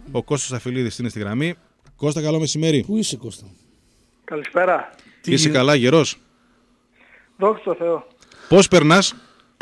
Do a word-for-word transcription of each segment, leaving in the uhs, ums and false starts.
Ο Κώστας Αφιλίδης είναι στη γραμμή. Κώστα, καλό μεσημέρι. Πού είσαι, Κώστα? Καλησπέρα. Τι είσαι καλά, γερός? Δόξα τω Θεώ. Πώς περνάς?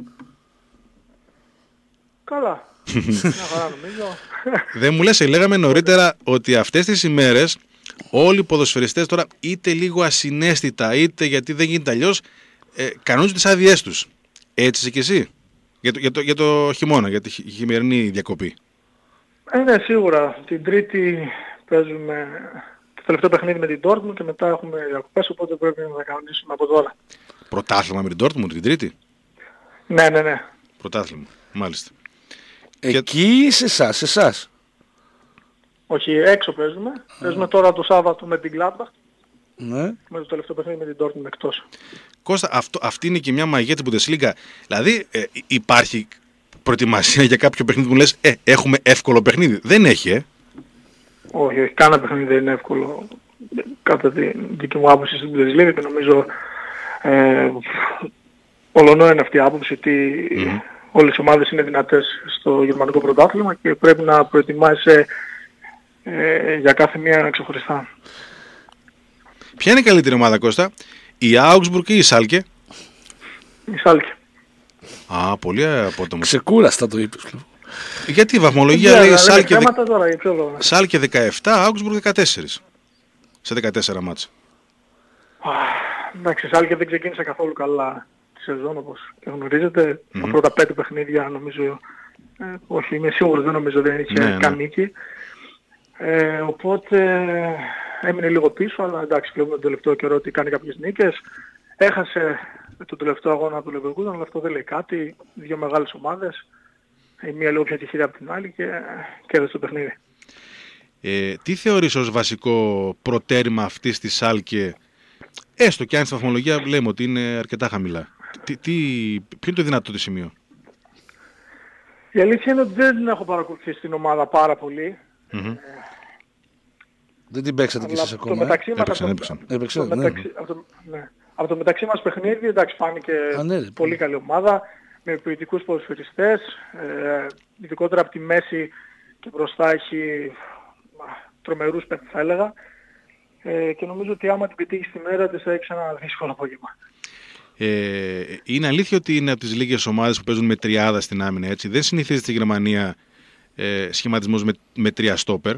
Καλά. Μια χαρά νομίζω. Δεν μου λες, λέγαμε νωρίτερα ότι αυτές τις ημέρες όλοι οι ποδοσφαιριστές τώρα, είτε λίγο ασυναίσθητα, είτε γιατί δεν γίνεται αλλιώς, ε, κανονίζουν τις άδειές τους. Έτσι είσαι κι εσύ? Για το, για το, για το χειμώνα, για τη χει- χειμερινή διακοπή. Ε, ναι, σίγουρα. Την Τρίτη παίζουμε το τελευταίο παιχνίδι με την Dortmund και μετά έχουμε διακοπές, οπότε πρέπει να τα κανονίσουμε από τώρα. Πρωτάθλημα με την Dortmund την Τρίτη. Ναι, ναι, ναι. Πρωτάθλημα, μάλιστα. Εκεί ή σε εσάς, σε εσάς? Όχι, έξω παίζουμε. Παίζουμε τώρα το Σάββατο με την Gladbach, Ναι. με το τελευταίο παιχνίδι με την Dortmund εκτός. Κώστα, αυτό, αυτή είναι και μια μαγεία της Bundesliga. Δηλαδή ε, υπάρχει προετοιμασία για κάποιο παιχνίδι που μου λες ε, έχουμε εύκολο παιχνίδι? Δεν έχει, ε. Όχι, όχι, κανένα παιχνίδι δεν είναι εύκολο κατά τη δική μου άποψη στην Bundesliga και νομίζω ε, ολονό είναι αυτή η άποψη ότι Mm. όλες οι ομάδες είναι δυνατές στο γερμανικό πρωτάθλημα και πρέπει να προετοιμάσαι ε, για κάθε μία ξεχωριστά. Ποια είναι η καλύτερη ομάδα, Κώστα? Η Augsburg ή η Σάλκε? Η Σάλκε. Α, πολύ απότομο. Ξεκούραστα το είπες. Γιατί η βαθμολογία Δεν λέει ξέρω, Σάλκε, είναι δε... θέματα τώρα, για ποιο λόγο. Σάλκε δεκαεπτά, Augsburg δεκατέσσερα. Σε δεκατέσσερα μάτς. Α, εντάξει, η Σάλκε δεν ξεκίνησε καθόλου καλά τη σεζόν όπως γνωρίζετε. Mm-hmm. Τα πρώτα πέντε παιχνίδια νομίζω, ε, όχι είμαι σίγουρος, δεν νομίζω δεν είχε Ναι, ναι. καν νίκη. Ε, οπότε έμεινε λίγο πίσω, αλλά εντάξει, βλέπουμε τον τελευταίο καιρό ότι κάνει κάποιες νίκες. Έχασε τον τελευταίο αγώνα από το Leverkusen, αλλά αυτό δεν λέει κάτι. Δύο μεγάλες ομάδες, η μία λίγο πιο τυχερή από την άλλη και κέρδισε το παιχνίδι. Ε, τι θεωρείς ως βασικό προτέρημα αυτής της Σάλκε, έστω και αν στη βαθμολογία λέμε ότι είναι αρκετά χαμηλά? Τι, τι, ποιο είναι το δυνατό της σημείο? Η αλήθεια είναι ότι δεν την έχω παρακολουθήσει την ομάδα πάρα πολύ. Mm-hmm. Δεν την παίξατε κι Αλλά εσείς από το ακόμα. ε? μεταξύ μας, Έπαιξαν, από το- έπαιξαν. Έπαιξε, το ναι. μεταξύ- από το- ναι. Από το μεταξύ μας παιχνίδι, εντάξει, φάνηκε Α, ναι, ρε, πολύ καλή ομάδα, με ποιοτικούς ποδοσφαιριστές, ε, ειδικότερα από τη μέση και μπροστά έχει α, τρομερούς παίκτες θα έλεγα, ε, και νομίζω ότι άμα την πετύχει στη μέρα της θα έχει ένα δύσκολο απόγευμα. Ε, είναι αλήθεια ότι είναι από τις λίγες ομάδες που παίζουν με τριάδα στην άμυνα, έτσι? Δεν συνηθίζεται στη Γερμανία ε, σχηματισμός με, με τρία στόπερ.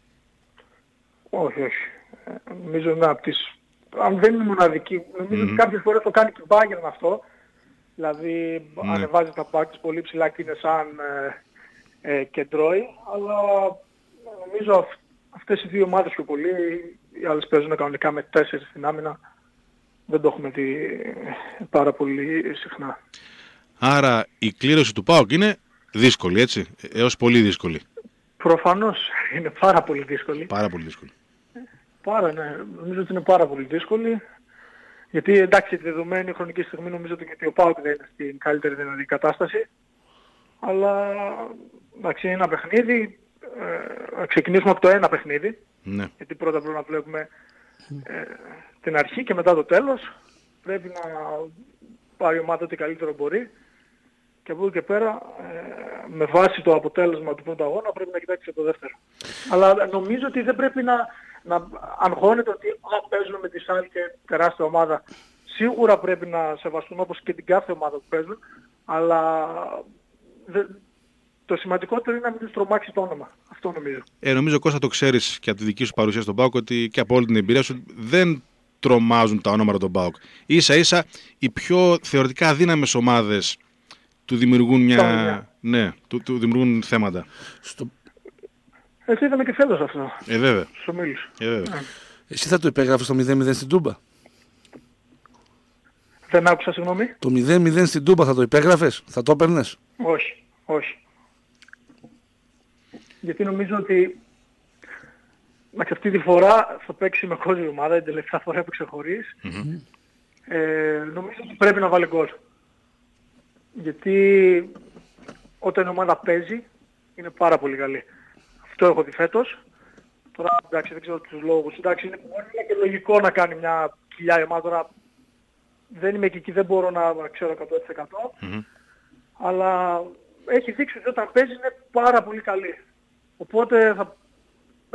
Όχι, όχι. Ε, νομίζω είναι από τις... Αν δεν είναι μοναδική, νομίζω Μμμ. ότι κάποιες φορές το κάνει και η Bayern αυτό. Δηλαδή Ναι. ανεβάζει τα μπακ της πολύ ψηλά και είναι σαν ε, ε, κεντρώι. Αλλά νομίζω αυ, αυτές οι δύο ομάδες πιο πολύ, οι άλλες παίζουν κανονικά με τέσσερις στην άμυνα. Δεν το έχουμε δει ε, πάρα πολύ συχνά. Άρα η κλήρωση του ΠΑΟΚ είναι δύσκολη, έτσι? Έως πολύ δύσκολη. Προφανώς είναι πάρα πολύ δύσκολη. Πάρα πολύ δύσκολη. Πάρα, ναι. Νομίζω ότι είναι πάρα πολύ δύσκολη. Γιατί εντάξει, τη δεδομένη χρονική στιγμή νομίζω ότι και ο ΠΑΟΚ δεν είναι στην καλύτερη δυνατή κατάσταση. Αλλά εντάξει, είναι ένα παιχνίδι. Ε, να ξεκινήσουμε από το ένα παιχνίδι. Ναι. Γιατί πρώτα πρέπει να βλέπουμε ε, την αρχή και μετά το τέλος. Πρέπει να πάρει η ομάδα ό,τι καλύτερο μπορεί. Και από εδώ και πέρα, ε, με βάση το αποτέλεσμα του πρώτου αγώνα, πρέπει να κοιτάξει το δεύτερο. Αλλά νομίζω ότι δεν πρέπει να, να αγχώνεται ότι α, παίζουν με τη Σάλκε τεράστια ομάδα. Σίγουρα πρέπει να σεβαστούν όπως και την κάθε ομάδα που παίζουν, αλλά δε, το σημαντικότερο είναι να μην τους τρομάξει το όνομα. Αυτό νομίζω. Ε, νομίζω, Κώστα, το ξέρεις και από τη δική σου παρουσία στον ΠΑΟΚ ότι και από όλη την εμπειρία σου δεν τρομάζουν τα ονόματα των ΠΑΟΚ. Ίσα ίσα οι πιο θεωρητικά αδύναμες ομάδες του δημιουργούν μια... Μια. Ναι, του, του δημιουργούν θέματα. Στο... Έτσι είδαμε και φέτος αυτό, Ε, βέβαια. στους ομίλους. Ε, βέβαια. Εσύ θα το υπέγραφες το μηδέν μηδέν στην Τούμπα? Δεν άκουσα, συγγνώμη. Το μηδέν μηδέν στην Τούμπα θα το υπέγραφες? Θα το έπαιρνες? Όχι, όχι. Γιατί νομίζω ότι εντάξει, αυτή τη φορά θα παίξει με κόζη ομάδα, την τελευταία φορά έπαιξε χωρίς. Mm-hmm. Ε, νομίζω ότι πρέπει να βάλει γκολ. Γιατί όταν η ομάδα παίζει είναι πάρα πολύ καλή. Αυτό έχω δει φέτος. Τώρα εντάξει δεν ξέρω τους λόγους. Εντάξει είναι, είναι και λογικό να κάνει μια κοιλιά η ομάδα. Τώρα δεν είμαι και εκεί, δεν μπορώ να ξέρω εκατό τοις εκατό. Mm-hmm. Αλλά έχει δείξει ότι όταν παίζει είναι πάρα πολύ καλή. Οπότε θα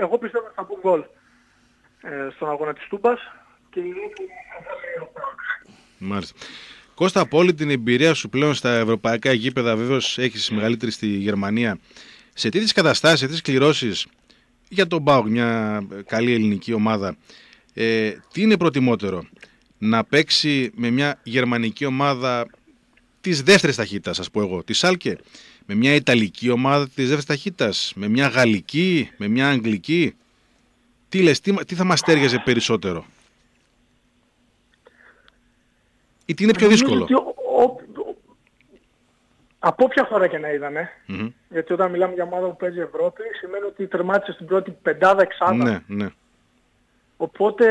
εγώ πιστεύω ότι θα μπουν γκολ ε, στον αγώνα της Τούμπας και η Μάλιστα. Κώστα, από όλη την εμπειρία σου πλέον στα ευρωπαϊκά γήπεδα, βέβαιως έχεις μεγαλύτερη στη Γερμανία, σε τέτοιες καταστάσεις, σε τέτοιες κληρώσεις για τον ΠΑΟΚ, μια καλή ελληνική ομάδα, ε, τι είναι προτιμότερο, να παίξει με μια γερμανική ομάδα της δεύτερης ταχύτητας, ας πω εγώ, τη Σάλκε, με μια ιταλική ομάδα της δεύτερης ταχύτητας, με μια γαλλική, με μια αγγλική? Τι λες, τι, τι θα μας τέριαζε περισσότερο? Ή τι είναι πιο δύσκολο? Ο, ο, ο, από όποια χώρα και να είδανε, mm-hmm. γιατί όταν μιλάμε για ομάδα που παίζει Ευρώπη, σημαίνει ότι τερμάτισε στην πρώτη πεντάδα εξάδα. Ναι, ναι. Οπότε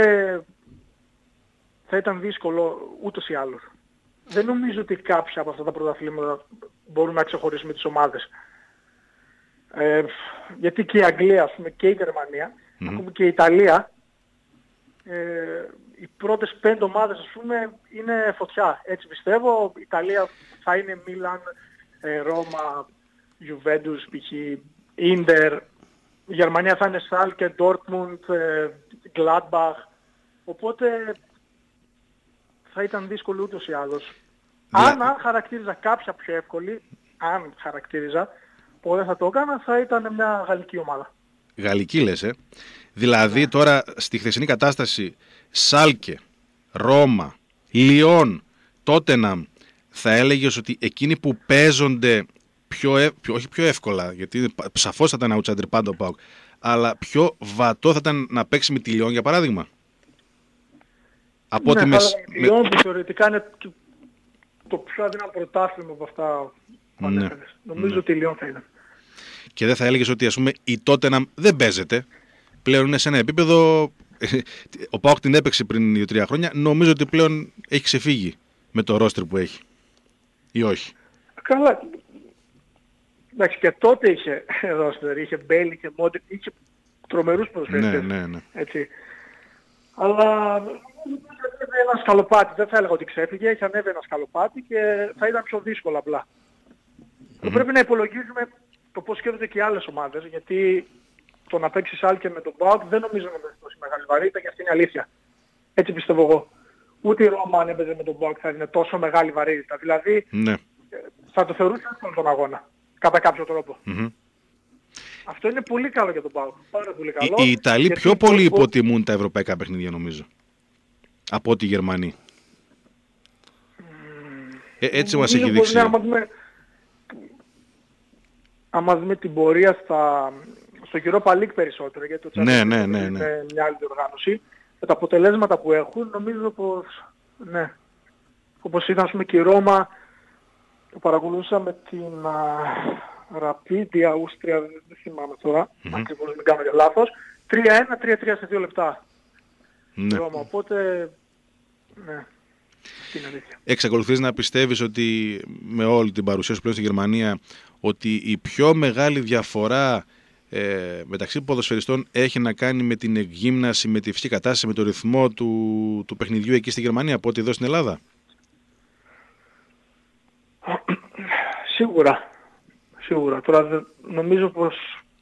θα ήταν δύσκολο ούτως ή άλλως. Δεν νομίζω ότι κάποια από αυτά τα πρωταθλήματα μπορούν να ξεχωρίσουμε τις ομάδες. Ε, γιατί και η Αγγλία, ας πούμε, και η Γερμανία, mm-hmm. ακόμη και η Ιταλία, ε, οι πρώτες πέντε ομάδες, ας πούμε, είναι φωτιά. Έτσι πιστεύω. Η Ιταλία θα είναι Μίλαν, ε, Ρώμα, Γιουβέντους, π.χ. Ίντερ. Η Γερμανία θα είναι Σάλκε, Ντόρτμουντ, Γκλάντμπαχ. Οπότε θα ήταν δύσκολο ούτως ή άλλως. Yeah. Αν, αν χαρακτήριζα κάποια πιο εύκολη, αν χαρακτήριζα, που δεν θα το έκανα, θα ήταν μια γαλλική ομάδα. Γαλλική λες, ε. Δηλαδή yeah. τώρα στη χθεσινή κατάσταση Σάλκε, Ρώμα, Λιόν, Τότεναμ, θα έλεγες ότι εκείνοι που παίζονται πιο, ευ... πιο, όχι πιο εύκολα, γιατί σαφώς θα ήταν outsider πάντα ο ΠΑΟΚ, αλλά πιο βατό θα ήταν να παίξει με τη Λιόν, για παράδειγμα? Από ναι, με... η Λιόν που θεωρητικά είναι το πιο αδύναμο πρωτάθλημα από αυτά που ναι. ανέφερες. Νομίζω ναι. ότι η Λιόν θα ήταν. Και δεν θα έλεγες ότι, ας πούμε, η Τότεναμ δεν παίζεται, πλέον είναι σε ένα επίπεδο, ο ΠΑΟΚ την έπαιξε πριν δύο τρία χρόνια, νομίζω ότι πλέον έχει ξεφύγει με το ρόστερ που έχει, ή όχι? Καλά, εντάξει, και τότε είχε ρόστερ, είχε Μπέιλι, είχε Μόντρικ, είχε τρομερούς ποδοσφαιριστές. Ναι, ναι, ναι. Έτσι. Αλλά ανέβει ένα σκαλοπάτι, δεν θα έλεγα ότι ξέφυγε, έχει ανέβει ένα σκαλοπάτι και θα ήταν πιο δύσκολο απλά. Mm-hmm. Πρέπει να υπολογίζουμε το πώς σκέφτονται και οι άλλες ομάδες, γιατί το να παίξει Σάλκε με τον ΠΑΟΚ δεν νομίζω να είναι τόσο μεγάλη βαρύτητα και αυτή είναι αλήθεια. Έτσι πιστεύω εγώ. Ούτε η Ρώμα αν έπαιζε με τον ΠΑΟΚ θα είναι τόσο μεγάλη βαρύτητα. Δηλαδή ναι. θα το θεωρούσε εύκολο τον αγώνα, κατά κάποιο τρόπο. Mm-hmm. Αυτό είναι πολύ καλό για τον ΠΑΟΚ. Πάρα πολύ καλό. Οι, οι Ιταλοί πιο πολύ το... υποτιμούν τα ευρωπαϊκά παιχνίδια, νομίζω, από ότι οι Γερμανοί. Mm, ε, έτσι μας έχει δείξει. Ναι, άμα δούμε, άμα δούμε την πορεία στα, στο Europa League περισσότερο, γιατί το ναι, ναι, ναι, ναι. είναι μια άλλη διοργάνωση, με τα αποτελέσματα που έχουν, νομίζω πως, ναι, όπως ήταν, ας πούμε, και η Ρώμα, το παρακολούθησα με την Rapid Αούστρια, δεν θυμάμαι τώρα, mm-hmm. ακριβώς μην κάνω και λάθος, τρία ένα τρία τρία σε δύο λεπτά. Ναι. Ρώμα, οπότε, ναι. Εξακολουθείς να πιστεύεις ότι με όλη την παρουσία σου πλέον στη Γερμανία ότι η πιο μεγάλη διαφορά ε, μεταξύ ποδοσφαιριστών έχει να κάνει με την εκγύμναση, με τη φυσική κατάσταση, με το ρυθμό του, του παιχνιδιού εκεί στη Γερμανία από ό,τι εδώ στην Ελλάδα? Σίγουρα. Σίγουρα. Τώρα νομίζω πως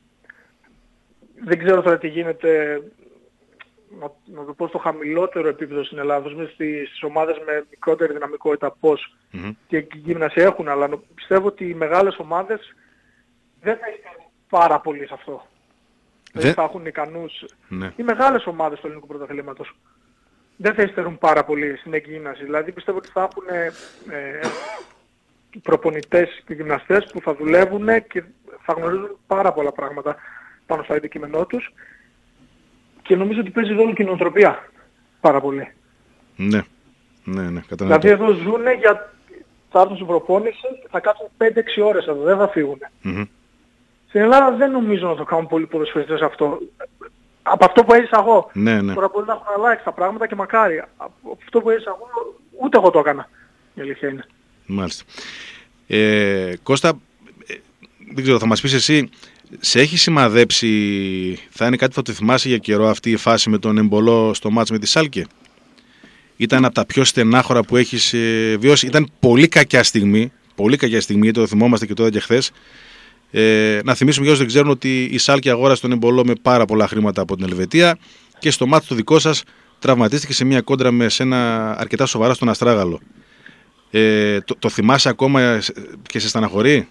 δεν ξέρω τώρα τι γίνεται, να, να το πω, στο χαμηλότερο επίπεδο στην Ελλάδα, στις, στις ομάδες με μικρότερη δυναμικότητα πώς mm-hmm. και γύμναση έχουν, αλλά πιστεύω ότι οι μεγάλες ομάδες δεν θα είναι πάρα πολύ σε αυτό. Δεν, δεν θα έχουν ικανούς. Ναι. Οι μεγάλες ομάδες του ελληνικού πρωταθλήματος δεν θα υστερούν πάρα πολύ στην εκγύμναση. Δηλαδή πιστεύω ότι θα έχουν ε, προπονητές και γυμναστές που θα δουλεύουν και θα γνωρίζουν πάρα πολλά πράγματα πάνω στο αντικείμενό τους. Και νομίζω ότι παίζει ρόλο και η νοοτροπία πάρα πολύ. Ναι, ναι, ναι, κατανοητό. Δηλαδή εδώ ζουνε για... θα έρθουν στην προπόνηση και θα κάτσουν πέντε έξι ώρες εδώ, δεν θα φύγουν. Mm-hmm. Στην Ελλάδα δεν νομίζω να το κάνουν πολλοί ποδοσφαιριστές αυτό. Από αυτό που έζησα εγώ. Ναι, ναι. Τώρα μπορεί να έχουν αλλάξει τα πράγματα και μακάρι. Από αυτό που έζησα εγώ, ούτε εγώ το έκανα. Η αλήθεια είναι. Μάλιστα. Ε, Κώστα, ε, δεν ξέρω, θα μας πεις εσύ, σε έχει σημαδέψει, θα είναι κάτι που θα το θυμάσαι για καιρό αυτή η φάση με τον Εμπολό στο μάτς με τη Σάλκε? Ήταν από τα πιο στενάχωρα που έχεις ε, βιώσει. Ήταν πολύ κακιά στιγμή, πολύ κακιά στιγμή, γιατί το θυμόμαστε και τώρα και χθες. Ε, να θυμίσουμε για όσους δεν ξέρουν ότι η Σάλκε αγόρασε τον Εμπολό με πάρα πολλά χρήματα από την Ελβετία και στο μάτι το δικό σας τραυματίστηκε σε μια κόντρα με σένα αρκετά σοβαρά στον Αστράγαλο. Ε, το, το θυμάσαι ακόμα και σε στεναχωρεί?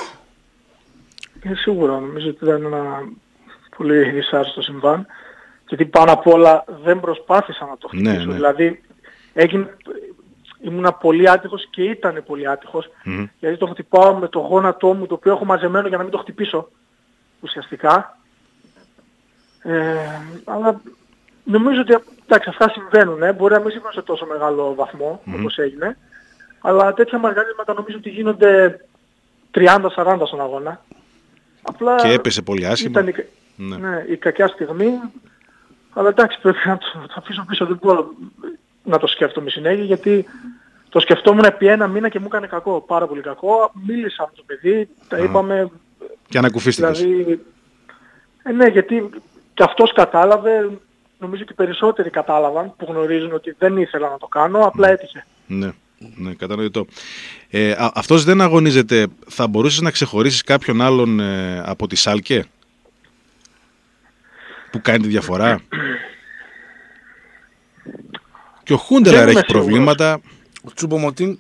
Ε, σίγουρα, νομίζω ότι ήταν ένα πολύ δυσάρεστο συμβάν, γιατί πάνω απ' όλα δεν προσπάθησα να το χτυπήσω. Ναι, ναι. Δηλαδή έγινε, ήμουνα πολύ άτυχος και ήταν πολύ άτυχος, mm-hmm. γιατί το χτυπάω με το γόνατό μου, το οποίο έχω μαζεμένο για να μην το χτυπήσω ουσιαστικά. Ε, αλλά νομίζω ότι εντάξει, αυτά συμβαίνουν, ε. μπορεί να μην συμβαίνουν σε τόσο μεγάλο βαθμό mm-hmm. όπως έγινε, αλλά τέτοια μαργαρίσματα νομίζω ότι γίνονται τριάντα σαράντα στον αγώνα. Απλά και έπεσε πολύ άσχημα. Ήταν η, ναι. Ναι, η κακιά στιγμή, αλλά εντάξει, πρέπει να το, το αφήσω πίσω, δεν μπορώ να το σκέφτομαι συνέχεια, γιατί το σκεφτόμουν επί ένα μήνα και μου έκανε κακό, πάρα πολύ κακό. Μίλησα με το παιδί, τα είπαμε. Και ανακουφίστηκες. Δηλαδή, ε, ναι, γιατί και αυτός κατάλαβε, νομίζω και περισσότεροι κατάλαβαν που γνωρίζουν ότι δεν ήθελα να το κάνω, απλά έτυχε. Ναι, ναι, κατανοητό. Ε, α, αυτός δεν αγωνίζεται, θα μπορούσες να ξεχωρίσεις κάποιον άλλον ε, από τη Σάλκε που κάνει τη διαφορά? Και ο Χούντελαρ έχει προβλήματα. Ο Τσουπομοτίν.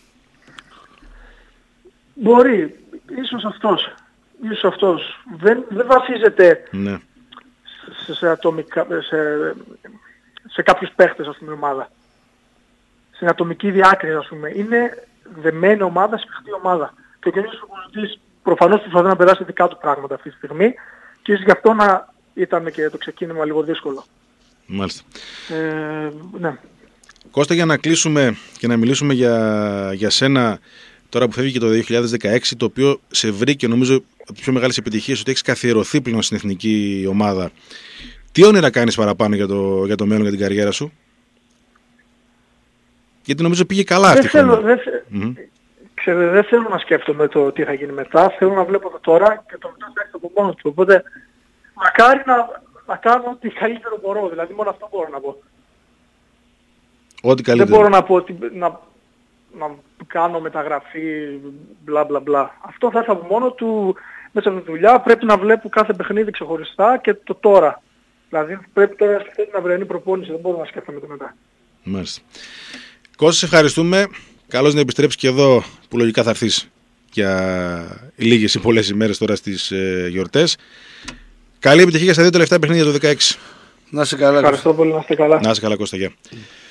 Μπορεί, ίσως αυτός. Ίσως αυτός. Δεν, δεν βασίζεται ναι. σε, σε, ατομικά, σε, σε κάποιους παίχτες, ας πούμε, ομάδα. Στην ατομική διάκριση, ας πούμε. Είναι δεμένη ομάδα, σφιχτή ομάδα. Και ο καινούργιος προπονητής προφανώς προσπαθεί να περάσει δικά του πράγματα αυτή τη στιγμή και ίσως γι' αυτό να ήταν και το ξεκίνημα λίγο δύσκολο. Μάλιστα. Ε, ναι. Κώστα, για να κλείσουμε και να μιλήσουμε για, για σένα τώρα που φεύγει και το δύο χιλιάδες δεκαέξι, το οποίο σε βρήκε νομίζω από τις πιο μεγάλες επιτυχίες ότι έχεις καθιερωθεί πλέον στην εθνική ομάδα. Τι όνειρα κάνεις παραπάνω για το, για το μέλλον, για την καριέρα σου? Γιατί νομίζω πήγε καλά αυτή η χρονιά. Δεν, mm-hmm. Ξέρετε, δεν θέλω να σκέφτομαι το τι θα γίνει μετά, θέλω να βλέπω το τώρα και το μετά θα έρθει από μόνο του. Οπότε μακάρι να, να κάνω ό,τι καλύτερο μπορώ, δηλαδή μόνο αυτό μπορώ να πω. Ό,τι καλύτερο. Δεν μπορώ να πω ότι να, να κάνω μεταγραφή μπλα μπλα μπλα. Αυτό θα έρθει από μόνο του μέσα από τη δουλειά, πρέπει να βλέπω κάθε παιχνίδι ξεχωριστά και το τώρα. Δηλαδή πρέπει τώρα να σκεφτεί την αυριανή προπόνηση, δεν μπορώ να σκέφτομαι το μετά. Μάλιστα. Κώστα, σε ευχαριστούμε. Καλώς να επιστρέψεις και εδώ που λογικά θα έρθεις για λίγες ή πολλές ημέρες τώρα στις ε, γιορτές. Καλή επιτυχία στα δύο τελευταία παιχνίδια του δεκαέξι. Να είσαι καλά. Ευχαριστώ πολύ, να είστε καλά. Να είσαι καλά, Κώστα, γεια.